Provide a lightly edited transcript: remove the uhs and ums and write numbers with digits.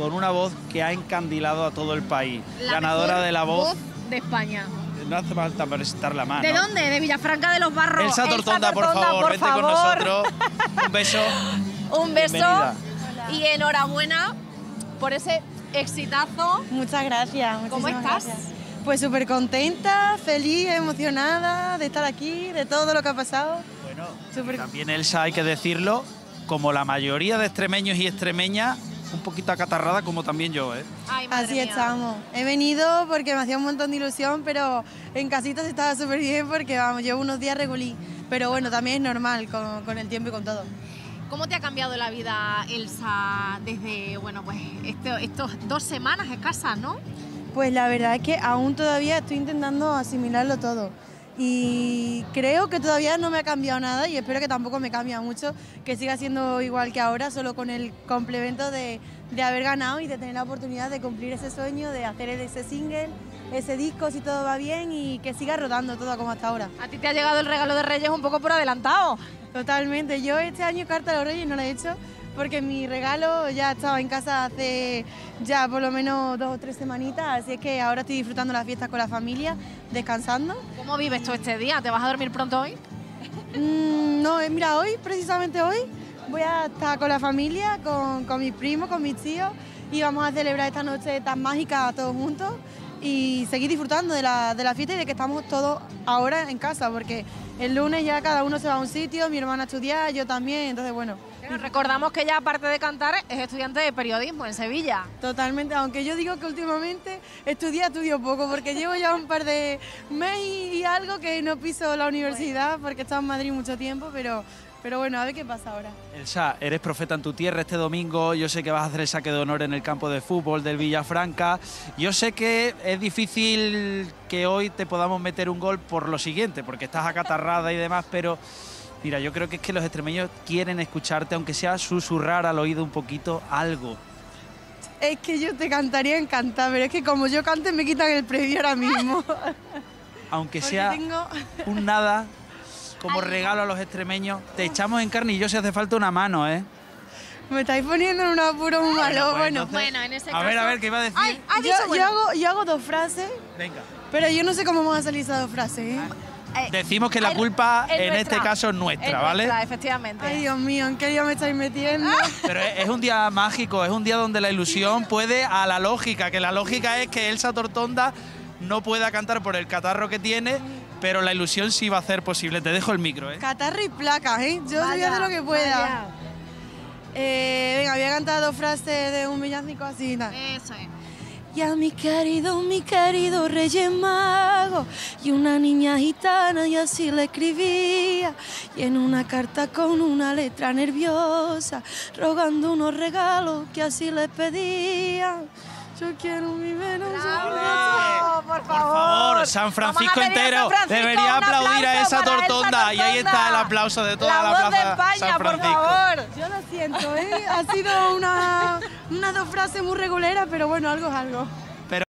con una voz que ha encandilado a todo el país. La Ganadora mejor de la voz de España. No hace falta presentar la mano. ¿De dónde? De Villafranca de los Barros. Elsa Tortonda, por favor, vente con nosotros. Un beso. Un beso. Bienvenida. Y enhorabuena por ese exitazo. Muchas gracias. ¿Cómo estás? Gracias. Pues súper contenta, feliz, emocionada de estar aquí, de todo lo que ha pasado. Bueno, Súper- también Elsa, hay que decirlo, como la mayoría de extremeños y extremeñas, un poquito acatarrada como también yo, ¿eh? Ay, madre Así mía. estamos. He venido porque me hacía un montón de ilusión, pero en casita se estaba súper bien porque, vamos, llevo unos días regulí. Pero bueno, también es normal con el tiempo y con todo. ¿Cómo te ha cambiado la vida, Elsa, desde, bueno, pues estos 2 semanas escasas, ¿no? Pues la verdad es que aún todavía estoy intentando asimilarlo todo. Y creo que todavía no me ha cambiado nada y espero que tampoco me cambie mucho, que siga siendo igual que ahora, solo con el complemento de haber ganado y de tener la oportunidad de cumplir ese sueño, de hacer ese single, ese disco si todo va bien y que siga rodando todo como hasta ahora. A ti te ha llegado el regalo de Reyes un poco por adelantado. Totalmente. Yo este año carta a los Reyes no la he hecho porque mi regalo ya estaba en casa hace ya por lo menos 2 o 3 semanitas, así es que ahora estoy disfrutando las fiestas con la familia, descansando. ¿Cómo vives tú este día? ¿Te vas a dormir pronto hoy? No, mira, hoy, precisamente hoy, voy a estar con la familia, con mis primos, con mis tíos y vamos a celebrar esta noche tan mágica todos juntos y seguir disfrutando de la fiesta y de que estamos todos ahora en casa, porque el lunes ya cada uno se va a un sitio, mi hermana a estudiar, yo también, entonces bueno. Recordamos que ella, aparte de cantar, es estudiante de periodismo en Sevilla. Totalmente, aunque yo digo que últimamente estudio poco, porque llevo ya un par de meses y algo que no piso la universidad, porque he estado en Madrid mucho tiempo, pero bueno, a ver qué pasa ahora. Elsa, eres profeta en tu tierra este domingo. Yo sé que vas a hacer el saque de honor en el campo de fútbol del Villafranca. Yo sé que es difícil que hoy te podamos meter un gol por lo siguiente, porque estás acatarrada y demás, pero mira, yo creo que es que los extremeños quieren escucharte, aunque sea susurrar al oído un poquito algo. Es que yo te cantaría encantar, pero es que como yo cante me quitan el premio ahora mismo. Aunque Porque sea tengo... un nada, como regalo a los extremeños, te echamos en carne y yo si hace falta una mano, ¿eh? Me estáis poniendo en un apuro muy malo. pues Bueno, entonces- Bueno, en ese caso... A ver, ¿qué iba a decir? Ay, ha yo, dicho, bueno. yo hago 2 frases, Venga. pero yo no sé cómo van a salir esas 2 frases, ¿eh? Decimos que la culpa en este caso es nuestra, ¿vale? Nuestra, efectivamente. Ay, Dios mío, ¿en qué día me estáis metiendo? Pero es un día mágico, es un día donde la ilusión puede a la lógica, que la lógica es que Elsa Tortonda no pueda cantar por el catarro que tiene, pero la ilusión sí va a hacer posible. Te dejo el micro, ¿eh? Catarro y placas, ¿eh? Yo voy a Vaya, hacer lo que pueda. vaya. Venga, voy a cantar 2 frases de un villancico así, nada. Eso es. Y a mi querido Reyes Mago, y una niña gitana y así le escribía, y en una carta con una letra nerviosa, rogando unos regalos que así le pedía. Yo quiero mi Venus. ¡Bravo! Por Por favor, San Francisco Vamos a pedir a entero San Francisco debería un aplaudir a aplauso esa para Elsa Tortonda. Y ahí está el Tortonda. aplauso de toda La la, voz de plaza España, San por Francisco. favor. Yo lo siento, ¿eh? Ha sido unas 2 frases muy reguleras, pero bueno, algo es algo.